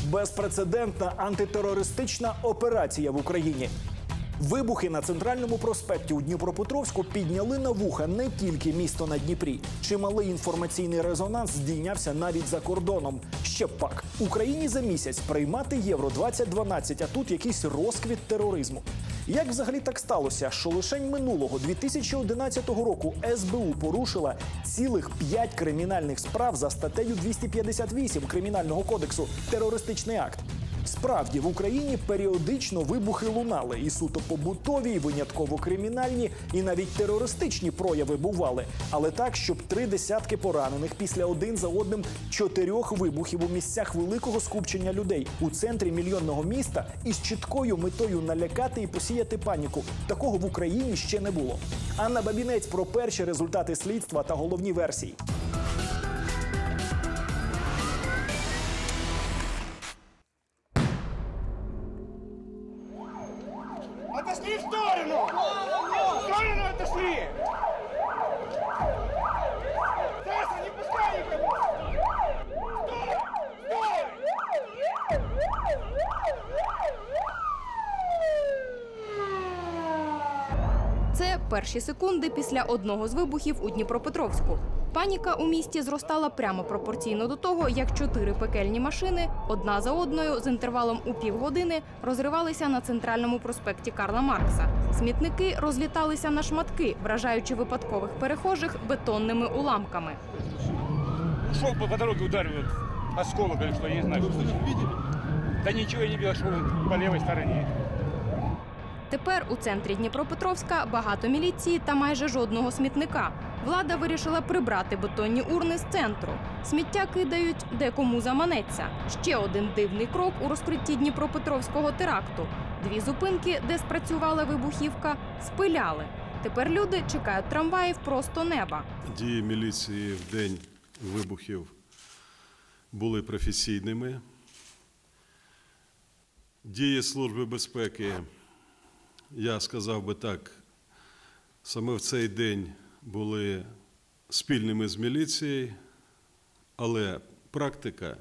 Безпрецедентна антитерористична операція в Україні. Вибухи на Центральному проспекті у Дніпропетровську підняли на вуха не тільки місто на Дніпрі. Чималий інформаційний резонанс здійнявся навіть за кордоном. Ще б пак. Україні за місяць приймати Євро-2012, а тут якийсь розквіт тероризму. Як взагалі так сталося, що лишень минулого 2011 року СБУ порушила цілих 5 кримінальних справ за статтею 258 Кримінального кодексу «Терористичний акт». Справді, в Україні періодично вибухи лунали. І суто побутові, і винятково кримінальні, і навіть терористичні прояви бували. Але так, щоб 3 десятки поранених після один за одним 4 вибухів у місцях великого скупчення людей у центрі мільйонного міста із чіткою метою налякати і посіяти паніку. Такого в Україні ще не було. Анна Бабінець про перші результати слідства та головні версії. Отошли в сторону! В сторону отошли! Саша, не пускай никого! Стой! Це перші секунди після одного з вибухів у Дніпропетровську. Паніка у місті зростала прямо пропорційно до того, як 4 пекельні машини одна за одною з інтервалом у півгодини розривалися на Центральному проспекті Карла Маркса. Смітники розліталися на шматки, вражаючи випадкових перехожих бетонними уламками. Шел по дороге, ударил осколок или что, я не знаю, что случилось. Да ничего я не видел, шел по левой стороне. Тепер у центрі Дніпропетровська багато міліції та майже жодного смітника. Влада вирішила прибрати бетонні урни з центру. Сміття кидають де кому заманеться. Ще один дивний крок у розкритті Дніпропетровського теракту. 2 зупинки, де спрацювала вибухівка, спиляли. Тепер люди чекають трамваїв просто неба. Дії міліції в день вибухів були професійними. Дії Служби безпеки, я сказав би так, саме в цей день були спільними з міліцією, але практика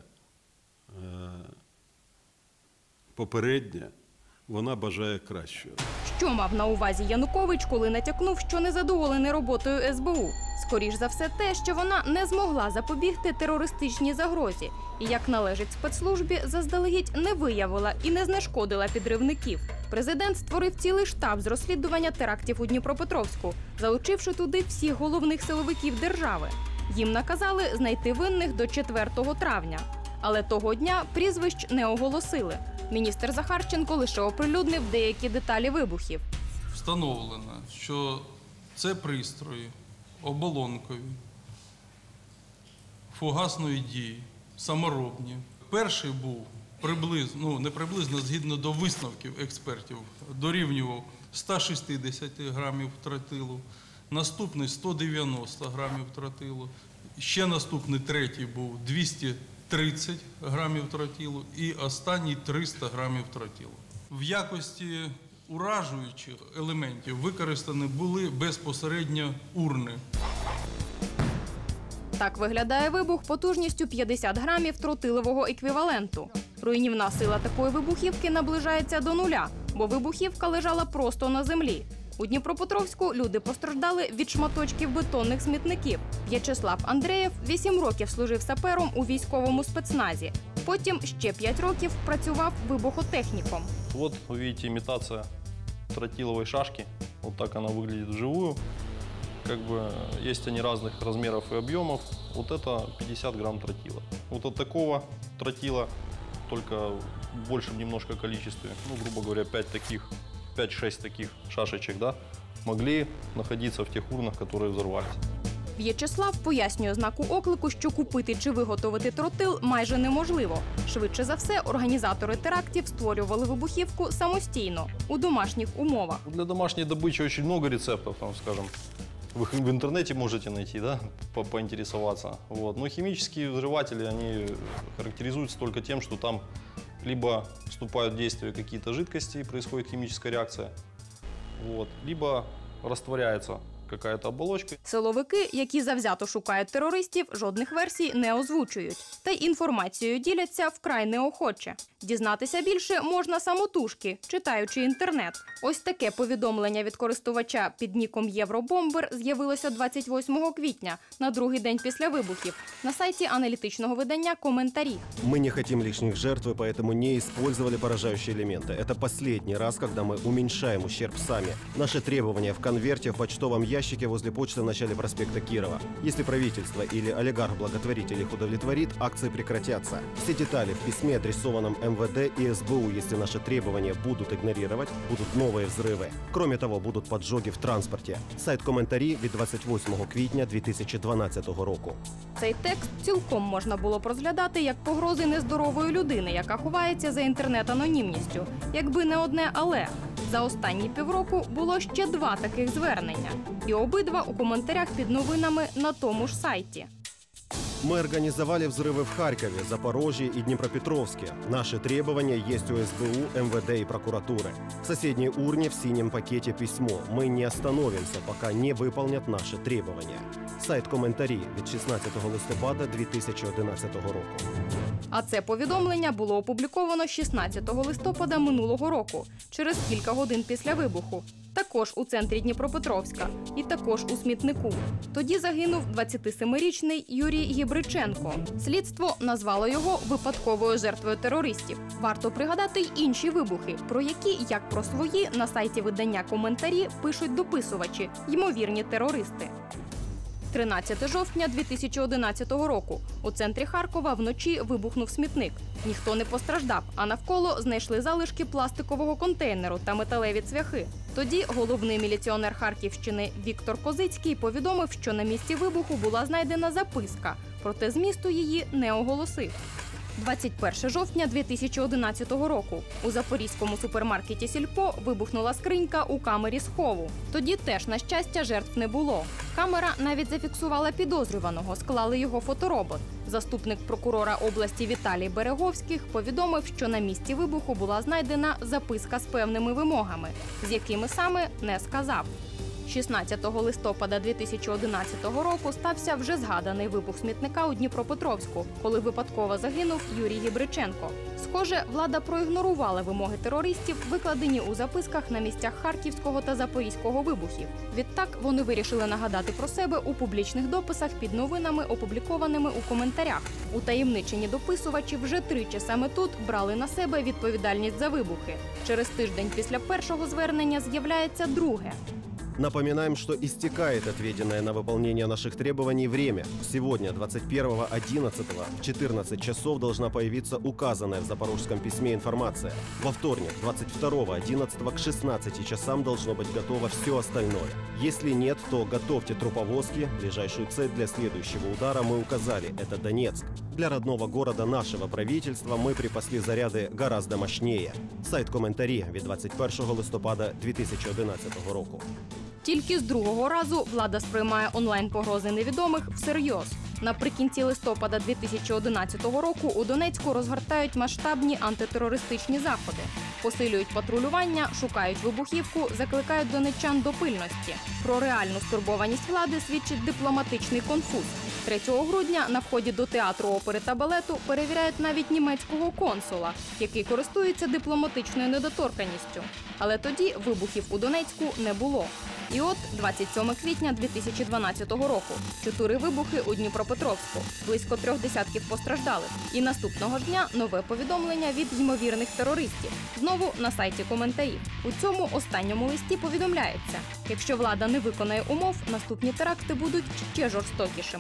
попередня, вона бажає кращого. Що мав на увазі Янукович, коли натякнув, що незадоволений роботою СБУ? Скоріш за все те, що вона не змогла запобігти терористичній загрозі і, як належить спецслужбі, заздалегідь не виявила і не знешкодила підривників. Президент створив цілий штаб з розслідування терактів у Дніпропетровську, залучивши туди всіх головних силовиків держави. Їм наказали знайти винних до 4 травня. Але того дня прізвищ не оголосили. Міністр Захарченко лише оприлюднив деякі деталі вибухів. Встановлено, що це пристрої оболонкові, фугасної дії, саморобні. Перший був згідно до висновків експертів, дорівнював 160 грамів тротилу, наступний 190 грамів тротилу, ще наступний третій був 230 грамів тротилу і останній 300 грамів тротилу. В якості уражуючих елементів використані були безпосередньо урни. Так виглядає вибух потужністю 50 грамів тротилового еквіваленту. Руйнівна сила такої вибухівки наближається до нуля, бо вибухівка лежала просто на землі. У Дніпропетровську люди постраждали від шматочків бетонних смітників. В'ячеслав Андреєв 8 років служив сапером у військовому спецназі. Потім ще 5 років працював вибухотехніком. Вот вы видите имитация тротиловой шашки. Вот так она выглядит вживую. Как бы есть они разных размеров и объемов. Вот это 50 грамм тротила. Вот от такого тротила, только в большем немножко количестве, грубо говоря, 5-6 таких шашечек, да, могли находиться в тех урнах, которые взорвались. В'ячеслав пояснює знаку оклику, що купити чи виготовити тротил майже неможливо. Швидше за все, організатори терактів створювали вибухівку самостійно, у домашніх умовах. Для домашней добычи очень много рецептов, там, скажем, вы в интернете можете найти, да, поинтересоваться. Вот. Но химические взрыватели, они характеризуются только тем, что там либо вступают в действие какие-то жидкости и происходит химическая реакция, вот, либо растворяется какая-то оболочка. Силовики, які завзято шукають терористів, жодних версій не озвучують. Та й інформацією діляться вкрай неохоче. Дізнатися більше можна самотужки, читаючи інтернет. Ось таке повідомлення від користувача під ніком «Євробомбер» з'явилося 28 квітня, на другий день після вибухів, на сайті аналітичного видання «Коментарі». Мы не хотим лишних жертв, и поэтому не использовали поражающие элементы. Это последний раз, когда мы уменьшаем ущерб сами. Наши требования в конверте в почтовом ящике возле почты в начале проспекта Кирова. Если правительство или олигарх-благотворитель их удовлетворит, акции прекратятся. Все детали в письме, адресованном МВД и СБУ. Если наши требования будут игнорировать, будут новые взрывы. Кроме того, будут поджоги в транспорте. Сайт «Коментарі» від 28 квітня 2012 року. Цей текст цілком можна було б розглядати як погрози нездорової людини, яка ховається за інтернет-анонімністю. Якби не одне «але». За останні півроку було ще 2 таких звернення. І обидва у коментарях під новинами на тому ж сайті. Мы организовали взрывы в Харькове, Запорожье и Днепропетровске. Наши требования есть у СБУ, МВД и прокуратуры. В соседней урне в синем пакете письмо. Мы не остановимся, пока не выполнят наши требования. Сайт «Коментарі» від 16 листопада 2011 року. А це повідомлення було опубліковано 16 листопада минулого року, через кілька годин після вибуху. Також у центрі Дніпропетровська і також у смітнику. Тоді загинув 27-річний Юрій Гібриченко. Слідство назвало його випадковою жертвою терористів. Варто пригадати й інші вибухи, про які, як про свої, на сайті видання «Коментарі» пишуть дописувачі, ймовірні терористи. 13 жовтня 2011 року. У центрі Харкова вночі вибухнув смітник. Ніхто не постраждав, а навколо знайшли залишки пластикового контейнеру та металеві цвяхи. Тоді головний міліціонер Харківщини Віктор Козицький повідомив, що на місці вибуху була знайдена записка, проте змісту її не оголосив. 21 жовтня 2011 року. У запорізькому супермаркеті «Сільпо» вибухнула скринька у камері схову. Тоді теж, на щастя, жертв не було. Камера навіть зафіксувала підозрюваного, склали його фоторобот. Заступник прокурора області Віталій Береговських повідомив, що на місці вибуху була знайдена записка з певними вимогами, з якими саме не сказав. 16 листопада 2011 року стався вже згаданий вибух смітника у Дніпропетровську, коли випадково загинув Юрій Гібриченко. Схоже, влада проігнорувала вимоги терористів, викладені у записках на місцях Харківського та Запорізького вибухів. Відтак вони вирішили нагадати про себе у публічних дописах під новинами, опублікованими у коментарях. Утаємничені дописувачі вже тричі саме тут брали на себе відповідальність за вибухи. Через тиждень після першого звернення з'являється друге. Напоминаем, что истекает отведенное на выполнение наших требований время. Сегодня, 21.11, в 14 часов должна появиться указанная в запорожском письме информация. Во вторник, 22.11, к 16 часам должно быть готово все остальное. Если нет, то готовьте труповозки. Ближайшую цель для следующего удара мы указали – это Донецк. Для родного города нашего правительства мы припасли заряди гораздо мощнее. Сайт «Коментарі» від 21 листопада 2011 року. Тільки з другого разу влада сприймає онлайн-погрози невідомих всерйоз. Наприкінці листопада 2011 року у Донецьку розгортають масштабні антитерористичні заходи. Посилюють патрулювання, шукають вибухівку, закликають донеччан до пильності. Про реальну стурбованість влади свідчить дипломатичний конфуз. 3 грудня на вході до театру опери та балету перевіряють навіть німецького консула, який користується дипломатичною недоторканністю. Але тоді вибухів у Донецьку не було. І от 27 квітня 2012 року. 4 вибухи у Дніпропетровську. Близько 3 десятків постраждалих. І наступного ж дня нове повідомлення від ймовірних терористів. Знову на сайті «Коментарі». У цьому останньому листі повідомляється, якщо влада не виконає умов, наступні теракти будуть ще жорстокішими.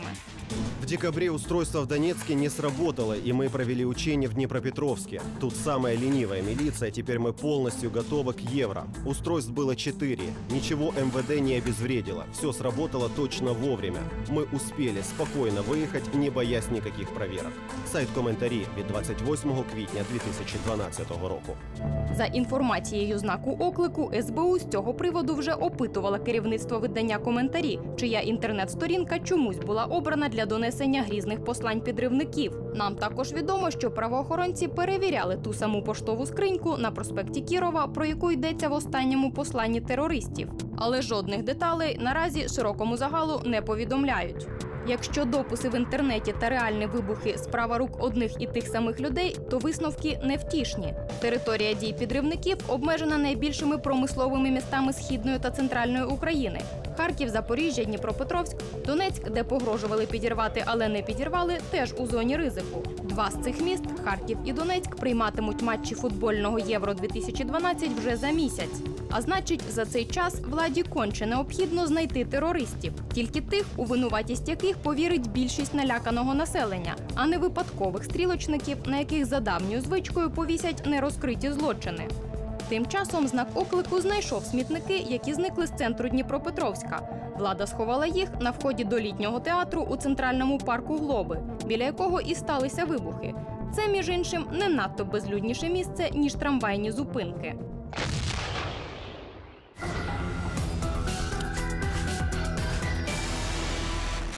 В декабре устройство в Донецке не сработало, и мы провели учения в Днепропетровске. Тут самая ленивая милиция, теперь мы полностью готовы к евро. Устройств было 4. Ничего МВД не обезвредило. Все сработало точно вовремя. Мы успели спокойно выехать, не боясь никаких проверок. Сайт «Коментарі» від 28 квітня 2012 року. За інформацією знаку оклику, СБУ з цього приводу вже опитувала керівництво видання «Коментарі», чия інтернет-сторінка чомусь була обрана для для донесення грізних послань підривників. Нам також відомо, що правоохоронці перевіряли ту саму поштову скриньку на проспекті Кірова, про яку йдеться в останньому посланні терористів. Але жодних деталей наразі широкому загалу не повідомляють. Якщо дописи в інтернеті та реальні вибухи – справа рук одних і тих самих людей, то висновки невтішні. Територія дій підривників обмежена найбільшими промисловими містами Східної та Центральної України – Харків, Запоріжжя, Дніпропетровськ, Донецьк, де погрожували підірвати, але не підірвали, теж у зоні ризику. Два з цих міст – Харків і Донецьк – прийматимуть матчі футбольного Євро-2012 вже за місяць. А значить, за цей час владі конче необхідно знайти терористів. Тільки тих, у винуватість яких повірить більшість наляканого населення, а не випадкових стрілочників, на яких за давньою звичкою повісять нерозкриті злочини. Тим часом знак оклику знайшов смітники, які зникли з центру Дніпропетровська. Влада сховала їх на вході до літнього театру у центральному парку Глоби, біля якого і сталися вибухи. Це, між іншим, не надто безлюдніше місце, ніж трамвайні зупинки.